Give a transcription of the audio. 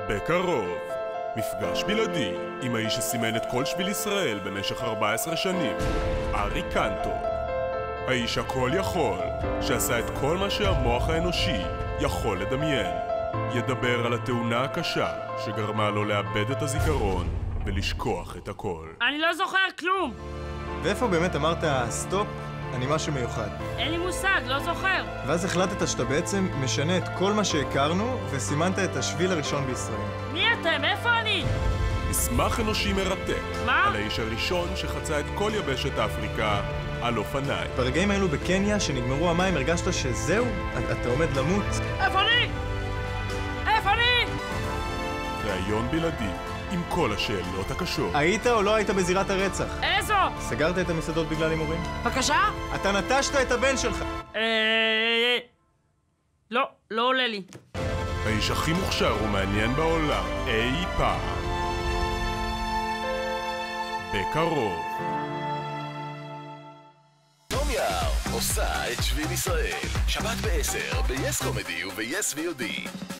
בקרוב, מפגש בלעדי עם האיש שסימן את כל שביל ישראל במשך 14 שנים, ארי קנטו. האיש הכל יכול, שעשה את כל מה שהמוח האנושי יכול לדמיין. ידבר על התאונה הקשה שגרמה לו לאבד את הזיכרון ולשכוח את הכל. אני לא זוכר כלום! ואיפה באמת אמרת סטופ? אני משהו מיוחד. אין לי מושג, לא זוכר. ואז החלטת שאתה בעצם משנה את כל מה שהכרנו וסימנת את השביל הראשון בישראל. מי אתם? איפה אני? מסמך אנושי מרתק. מה? על האיש הראשון שחצה את כל יבשת אפריקה על אופניים. ברגעים האלו בקניה שנגמרו המים הרגשת שזהו? אתה עומד למות? איפה אני? איפה אני? ראיון בלעדי עם כל השאלות הקשות. היית או לא היית בזירת הרצח? איזו? סגרת את המסעדות בגלל הימורים? בבקשה? אתה נטשת את הבן שלך. לא עולה לי. האיש הכי מוכשר ומעניין בעולם אי פעם. בקרוב. תום יער עושה את שביל ישראל. שבת ב-10 ב-yes comedy וב-yes VOD.